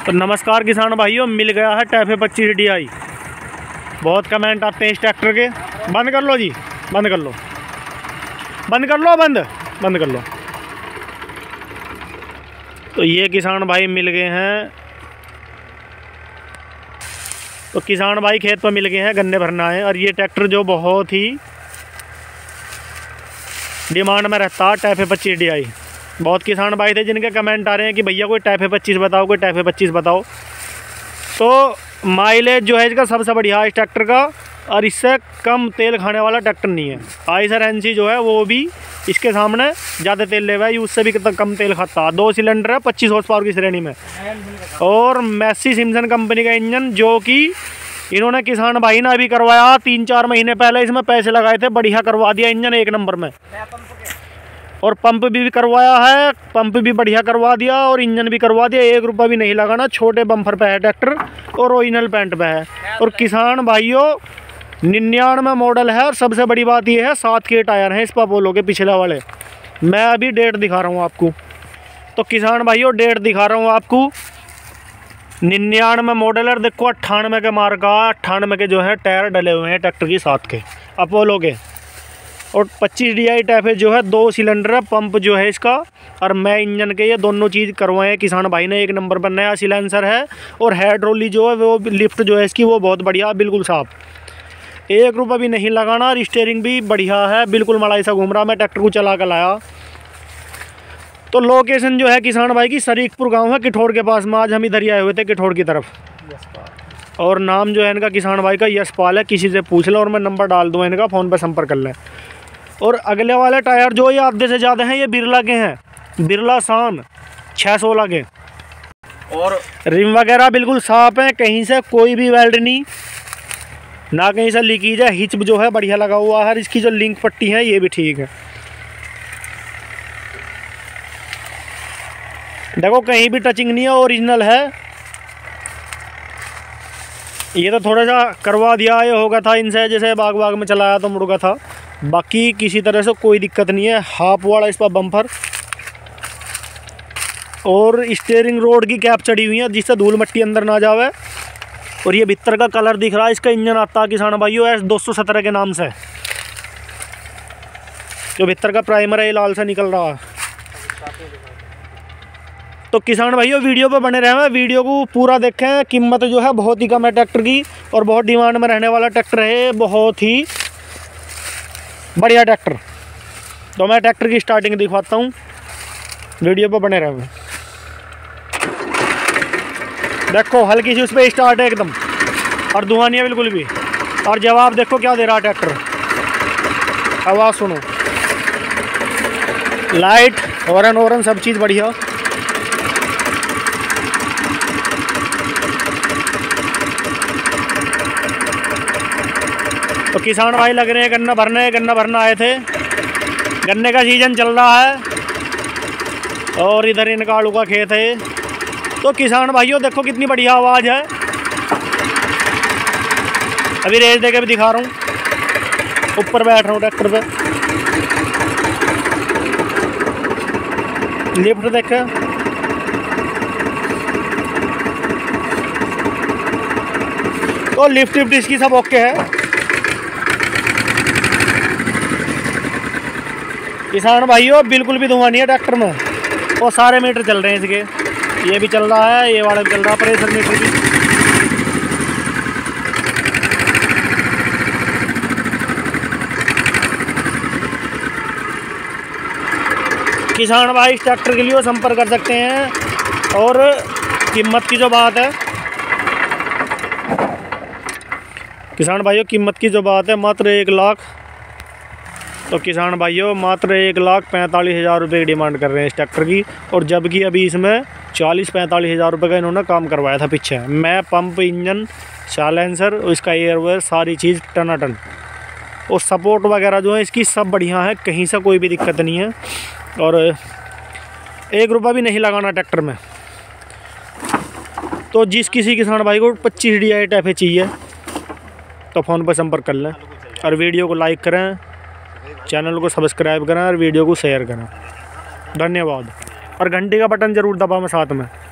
तो नमस्कार किसान भाइयों, मिल गया है टैफे 25 DI। बहुत कमेंट आते हैं इस ट्रैक्टर के। बंद कर लो जी, बंद कर लो, बंद कर लो, बंद कर लो। तो ये किसान भाई मिल गए हैं। तो किसान भाई खेत पर मिल गए हैं, गन्ने भरना है। और ये ट्रैक्टर जो बहुत ही डिमांड में रहता है, टैफे 25 DI। बहुत किसान भाई थे जिनके कमेंट आ रहे हैं कि भैया कोई टैफे 25 बताओ, कोई टैफे 25 बताओ। तो माइलेज जो है इसका सबसे बढ़िया है इस ट्रैक्टर का, और इससे कम तेल खाने वाला ट्रैक्टर नहीं है। आइसर NC जो है वो भी इसके सामने ज़्यादा तेल ले हुआ है, उससे भी कम तेल खाता है। 2 सिलेंडर है 25 हॉर्स पावर की श्रेणी में, और मैसी सिम्सन कंपनी का इंजन, जो कि इन्होंने किसान भाई ने अभी करवाया 3-4 महीने पहले। इसमें पैसे लगाए थे, बढ़िया करवा दिया इंजन एक नंबर में। और पंप भी करवाया है, पंप भी बढ़िया करवा दिया, और इंजन भी करवा दिया। 1 रुपया भी नहीं लगाना। छोटे बम्फर पे है ट्रैक्टर, और ओरिजिनल पेंट पे है। और किसान भाइयों 99 मॉडल है, और सबसे बड़ी बात यह है 7 के टायर हैं इस पर अपोलो के पिछले वाले। मैं अभी डेट दिखा रहा हूँ आपको। तो किसान भाइयों डेट दिखा रहा हूँ आपको। 99 मॉडल है, देखो 98 के मार्का, 98 के जो है टायर डले हुए हैं ट्रैक्टर की 7 के अपोलो के। और 25 DI टैफे जो है 2 सिलेंडर है, पंप जो है इसका और मैं इंजन के, ये दोनों चीज़ करवाए हैं किसान भाई ने। 1 नंबर पर नया सिलेंसर है, और हाइड्रोली जो है वो लिफ्ट जो है इसकी वो बहुत बढ़िया, बिल्कुल साफ। 1 रुपया भी नहीं लगाना। और स्टीयरिंग भी बढ़िया है, बिल्कुल मलाई सा घूम रहा। मैं ट्रैक्टर को चला कर लाया। तो लोकेशन जो है किसान भाई की शरीकपुर गाँव है, किठौड़ के पास में। आज हम इधर ही आए हुए थे किठौड़ की तरफ। और नाम जो है इनका किसान भाई का यशपाल है। किसी से पूछ लो, और मैं नंबर डाल दूँ इनका, फ़ोन पर संपर्क कर लें। और अगले वाले टायर जो ये आधे से ज़्यादा हैं, ये बिरला के हैं, बिरला शान 616 के। और रिम वगैरह बिल्कुल साफ है, कहीं से कोई भी वेल्ड नहीं, ना कहीं से लीकेज है। हिच जो है बढ़िया लगा हुआ है। इसकी जो लिंक पट्टी है ये भी ठीक है। देखो कहीं भी टचिंग नहीं है, ओरिजिनल है। ये तो थोड़ा सा करवा दिया, ये होगा था इनसे, जैसे बाग में चलाया तो मुड़ गया था। बाकी किसी तरह से कोई दिक्कत नहीं है। हाफ वाला इस पर बम्पर, और स्टीयरिंग रोड की कैप चढ़ी हुई है जिससे धूल मट्टी अंदर ना जावे। और ये भीतर का कलर दिख रहा है, इसका इंजन आता है किसान भाइयों S217 के नाम से। जो भीतर का प्राइमर है ये लाल से निकल रहा है। तो किसान भाइयों वीडियो पे बने रहे हैं, वीडियो को पूरा देखें। कीमत जो है बहुत ही कम है ट्रैक्टर की, और बहुत डिमांड में रहने वाला ट्रैक्टर है, बहुत ही बढ़िया ट्रैक्टर। तो मैं ट्रैक्टर की स्टार्टिंग दिखाता हूँ, वीडियो पे बने रहे। देखो हल्की सी उस पर स्टार्ट है एकदम, और धुआं नहीं है बिल्कुल भी। और जवाब देखो क्या दे रहा ट्रैक्टर, आवाज़ सुनो, लाइट हॉर्न सब चीज़ बढ़िया। तो किसान भाई लग रहे हैं गन्ना भरना आए थे। गन्ने का सीजन चल रहा है, और इधर इनका आलू का खेत है। तो किसान भाइयों देखो कितनी बढ़िया आवाज़ है। अभी रेस दे के भी दिखा रहा हूँ, ऊपर बैठ रहा हूँ ट्रैक्टर पे। लिफ्ट देखे, तो लिफ्ट इसकी सब ओके है। किसान भाइयों बिल्कुल भी धुआं नहीं है ट्रैक्टर में, और सारे मीटर चल रहे हैं इसके। ये भी चल रहा है, ये वाला भी चल रहा है, प्रेशर मीटर भी। किसान भाई इस ट्रैक्टर के लिए संपर्क कर सकते हैं। और कीमत की जो बात है किसान भाइयों, कीमत की जो बात है मात्र 1 लाख। तो किसान भाइयों मात्र 1,45,000 रुपये की डिमांड कर रहे हैं इस ट्रैक्टर की। और जबकि अभी इसमें 40-45 हज़ार रुपये का इन्होंने काम करवाया था पीछे। मैं पंप, इंजन, साइलेंसर, इसका एयरवेयर, सारी चीज़ टनाटन। और सपोर्ट वगैरह जो है इसकी सब बढ़िया है, कहीं से कोई भी दिक्कत नहीं है। और 1 रुपया भी नहीं लगाना ट्रैक्टर में। तो जिस किसी किसान भाई को 25 DI टैफे चाहिए तो फ़ोन पर संपर्क कर लें, और वीडियो को लाइक करें, चैनल को सब्सक्राइब करें, और वीडियो को शेयर करें। धन्यवाद। और घंटी का बटन ज़रूर दबाएं साथ में।